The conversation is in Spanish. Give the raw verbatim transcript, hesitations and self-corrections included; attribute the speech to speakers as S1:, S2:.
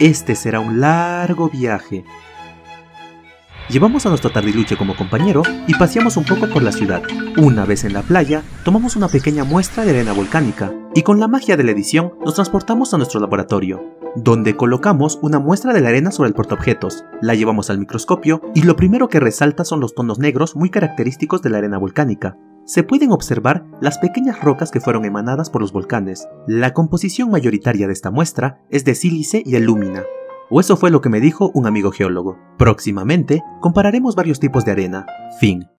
S1: Este será un largo viaje. Llevamos a nuestro tardiluche como compañero y paseamos un poco por la ciudad. Una vez en la playa, tomamos una pequeña muestra de arena volcánica y con la magia de la edición nos transportamos a nuestro laboratorio, donde colocamos una muestra de la arena sobre el portaobjetos, la llevamos al microscopio y lo primero que resalta son los tonos negros muy característicos de la arena volcánica. Se pueden observar las pequeñas rocas que fueron emanadas por los volcanes. La composición mayoritaria de esta muestra es de sílice y alúmina. O eso fue lo que me dijo un amigo geólogo. Próximamente, compararemos varios tipos de arena. Fin.